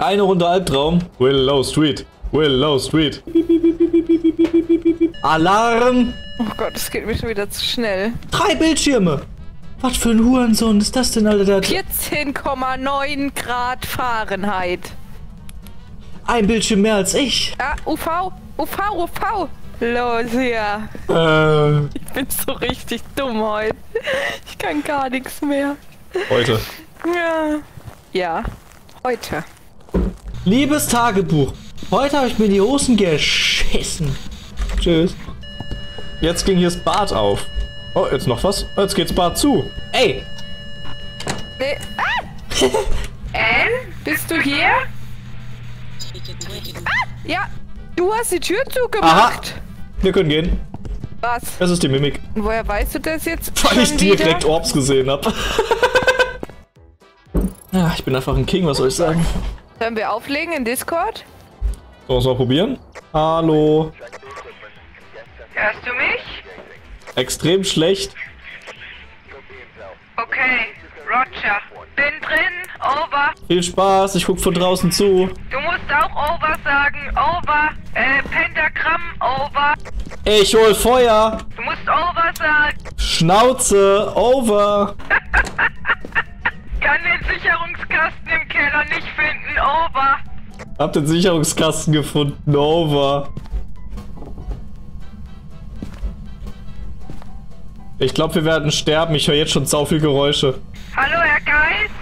Eine Runde Albtraum. Willow Street. Willow Street. Alarm! Oh Gott, es geht mir schon wieder zu schnell. 3 Bildschirme! Was für ein Hurensohn ist das denn, Alter? 14,9 Grad Fahrenheit. Ein Bildschirm mehr als ich. Ah, UV. Los hier. Ich bin so richtig dumm heute. Ich kann gar nichts mehr. Heute. Ja, heute. Liebes Tagebuch. Heute habe ich mir die Hosen geschissen. Tschüss. Jetzt ging hier das Bad auf. Oh, jetzt noch was? Jetzt geht's Bad zu. Ey! Nee. Ah! Bist du hier? Ah, ja, du hast die Tür zugemacht. Aha. Wir können gehen. Was? Das ist die Mimik. Und woher weißt du das jetzt? Weil ich schon direkt wieder? Orbs gesehen habe. Ja, ich bin einfach ein King, was soll ich sagen? Sollen wir auflegen in Discord? Sollen wir es mal probieren? Hallo. Hörst du mich? Extrem schlecht. Okay, Roger. Bin drin, over. Viel Spaß, ich guck von draußen zu. Du musst auch over sagen, over. Pentagramm, over. Ich hol Feuer. Du musst over sagen. Schnauze, over. Kann den Sicherungskasten im Keller nicht finden, over. Hab den Sicherungskasten gefunden, over. Ich glaube, wir werden sterben. Ich höre jetzt schon sau viel Geräusche. Hallo, Herr Geist.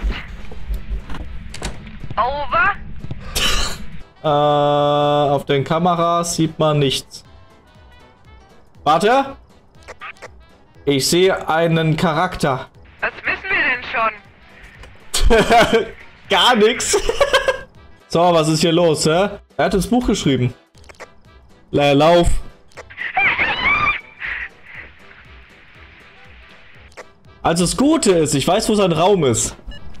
Over. Auf den Kameras sieht man nichts. Warte. Ich sehe einen Charakter. Was wissen wir denn schon? Gar nichts. So, was ist hier los, hä? Er hat ins Buch geschrieben. Lauf. Also das Gute ist, ich weiß, wo sein Raum ist.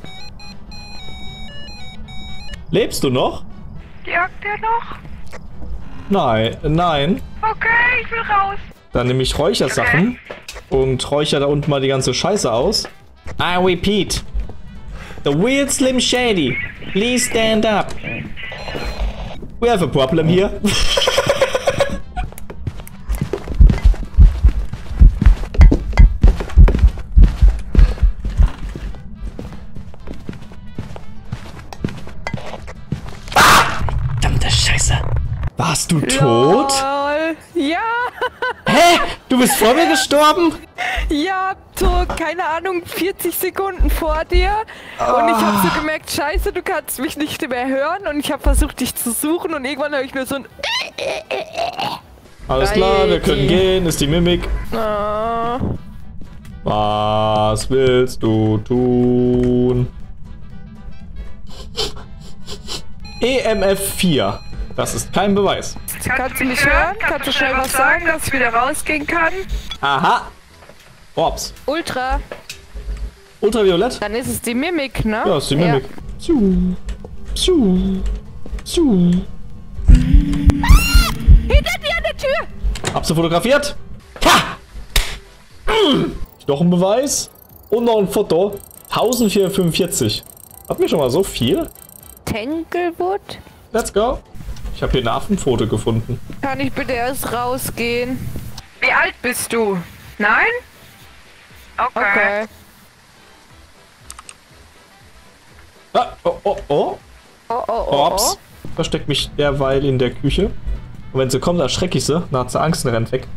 Lebst du noch? Jagt er noch? Nein, nein. Okay, ich will raus. Dann nehme ich Räuchersachen und räucher da unten mal die ganze Scheiße aus. I repeat. The weird Slim Shady. Please stand up. We have a problem here. Verdammte Scheiße. Warst du tot? Lol. Ja. Hä? Du bist vor mir gestorben? Ja, so, keine Ahnung, 40 Sekunden vor dir. Und ich habe so gemerkt, scheiße, du kannst mich nicht mehr hören. Und ich habe versucht, dich zu suchen. Und irgendwann habe ich nur so ein... Alles klar, wir können gehen. Ist die Mimik. Ah. Was willst du tun? EMF 4. Das ist kein Beweis. Kannst du mich hören? Kannst du schnell was sagen, dass ich wieder rausgehen kann? Aha. Orbs. Ultra. Ultraviolett? Dann ist es die Mimik, ne? Ja, ist die Mimik. Zu. Hinter dir an der Tür! Hab sie fotografiert? Ha! Noch ein Beweis. Und noch ein Foto. 1445. Hatten wir schon mal so viel? Tanglewood? Let's go. Ich habe hier ein Affenfoto gefunden. Kann ich bitte erst rausgehen? Wie alt bist du? Nein? Okay. Ah, oh. Oh. Orbs. Versteck mich derweil in der Küche. Und wenn sie kommt, erschrecke ich sie. Dann hat sie Angst und rennt weg.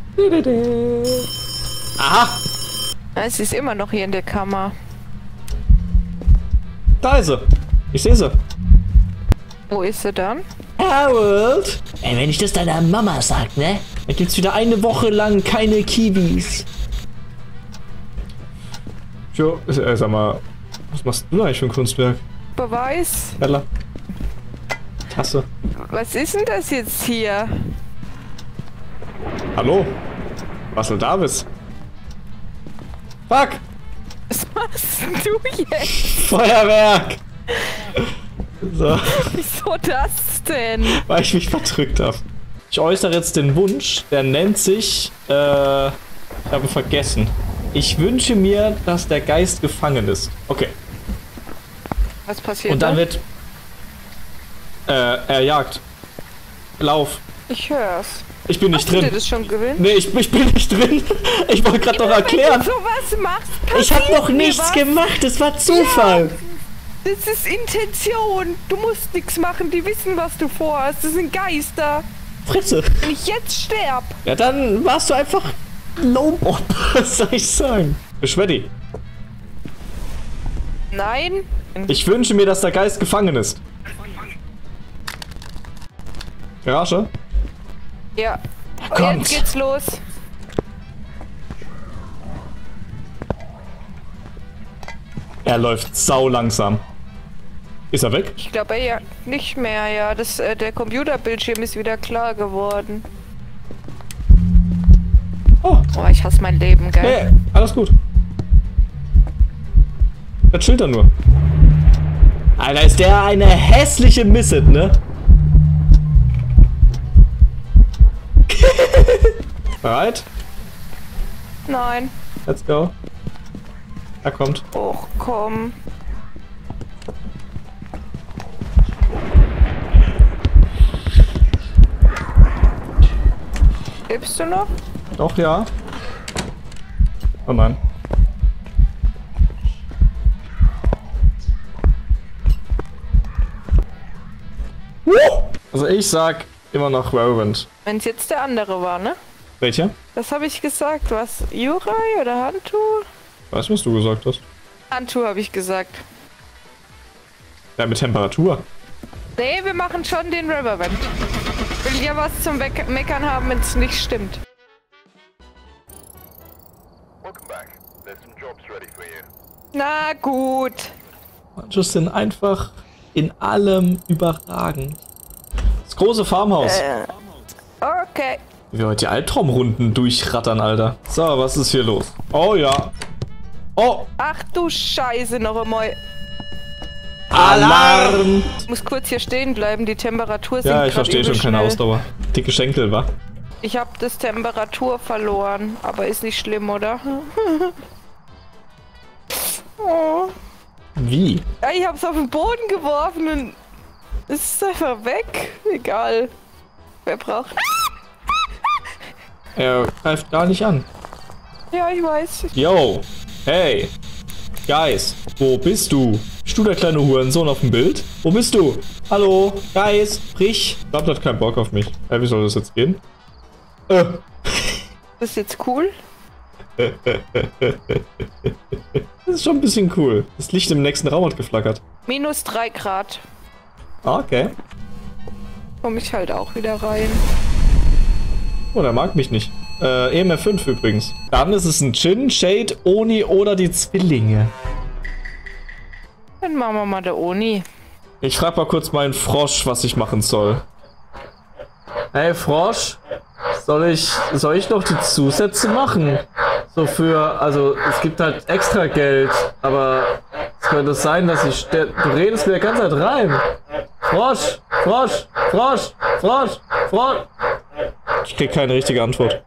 Aha! Es ist immer noch hier in der Kammer. Da ist sie. Ich sehe sie. Wo ist sie dann? Harold! Ey, wenn ich das deiner Mama sag, ne? Dann gibt's wieder eine Woche lang keine Kiwis. Jo, sag mal, was machst du eigentlich für ein Kunstwerk? Beweis? Bella. Tasse. Was ist denn das jetzt hier? Hallo? Russell Davis. Fuck! Was machst du jetzt? Feuerwerk! So, Wieso das denn? weil ich mich verdrückt habe. Ich äußere jetzt den Wunsch, der nennt sich, ich habe vergessen. Ich wünsche mir, dass der Geist gefangen ist. Okay. Was passiert Und dann da? wird Er jagt. Lauf. Ich hör's. Ich bin nicht Hast du drin. dir das schon gewinnt? Nee, ich bin nicht drin. Ich wollte gerade noch erklären. Wenn du sowas machst, Ich habe passiert noch mir nichts was. gemacht. Das war Zufall. Das ist Intention. Du musst nichts machen. Die wissen, was du vorhast. Das sind Geister. Fresse. Wenn ich jetzt sterb. Ja, dann warst du einfach Lowbob. Was soll ich sagen? Beschweddi. Nein. Ich wünsche mir, dass der Geist gefangen ist. Garage? Ja. kommt. Jetzt geht's los. Er läuft sau langsam. Ist er weg? Ich glaube ja nicht mehr, ja. Der Computerbildschirm ist wieder klar geworden. Oh. Oh, ich hasse mein Leben, gell? Nee, alles gut. Das chillt er nur. Alter, ist der eine hässliche Misset, ne? Bereit? Nein. Let's go. Er kommt. Och, komm. Lebst du noch? Doch, ja. Oh nein. Also ich sag immer noch Rodent. Wenn es jetzt der andere war, ne? Welcher? Das habe ich gesagt. Was? Jurai oder Hantu? Weißt du, was du gesagt hast? Hantu habe ich gesagt. Ja, mit Temperatur. Nee, wir machen schon den Riverwind. Will ja was zum Meckern haben, wenn es nicht stimmt. Na gut. Manche sind einfach in allem überragend. Das große Farmhaus. Okay. Wie wir heute die Albtraumrunden durchrattern, Alter. So, was ist hier los? Oh ja. Oh! Ach du Scheiße, noch einmal. Alarm! Ich muss kurz hier stehen bleiben, die Temperatur sinkt Ja, ich grad verstehe schon, übel keine schnell. Ausdauer. Dicke Schenkel, wa? Ich habe das Temperatur verloren, aber ist nicht schlimm, oder? Oh. Wie? Ja, ich hab's auf den Boden geworfen und es ist einfach weg. Egal. Wer braucht... Er greift gar nicht an. Ja, ich weiß. Yo! Hey! Guys, wo bist du? Bist du der kleine Hurensohn auf dem Bild? Wo bist du? Hallo? Guys, sprich! Ich glaub, der hat keinen Bock auf mich. Wie soll das jetzt gehen? Das ist jetzt cool. Das ist schon ein bisschen cool. Das Licht im nächsten Raum hat geflackert. Minus 3 Grad. Okay. Komm ich halt auch wieder rein. Oh, der mag mich nicht. EMF 5 übrigens. Dann ist es ein Jin, Shade, Oni oder die Zwillinge. Dann machen wir mal der Oni. Ich frag mal kurz meinen Frosch, was ich machen soll. Hey Frosch, soll ich noch die Zusätze machen? So für, also es gibt halt extra Geld, aber es könnte sein, dass ich du redest mir die ganze Zeit rein. Frosch, Frosch, Frosch, Frosch, Frosch. Ich krieg keine richtige Antwort.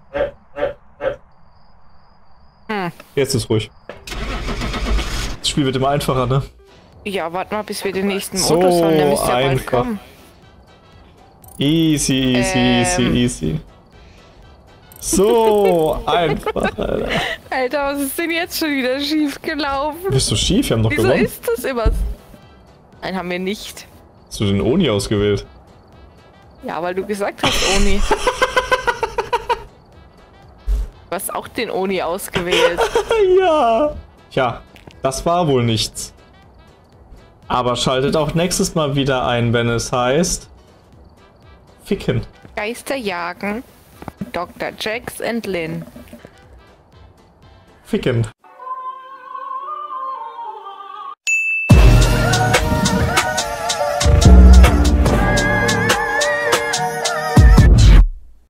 Jetzt ist ruhig. Das Spiel wird immer einfacher, ne? Ja, warte mal, bis wir den nächsten So Modus haben. Der müsste ja bald einfach. kommen. Easy, easy, easy, easy. So einfach, Alter. Alter, was ist denn jetzt schon wieder schief gelaufen? Bist du schief? Wir haben doch Wieso gewonnen. ist das immer? Nein, haben wir nicht. Hast du den Oni ausgewählt? Ja, weil du gesagt hast, Oni. Du hast auch den Oni ausgewählt. Ja. Tja, das war wohl nichts. Aber schaltet auch nächstes Mal wieder ein, wenn es heißt... Ficken. Geister jagen. Dr. Jax and Lynn. Ficken.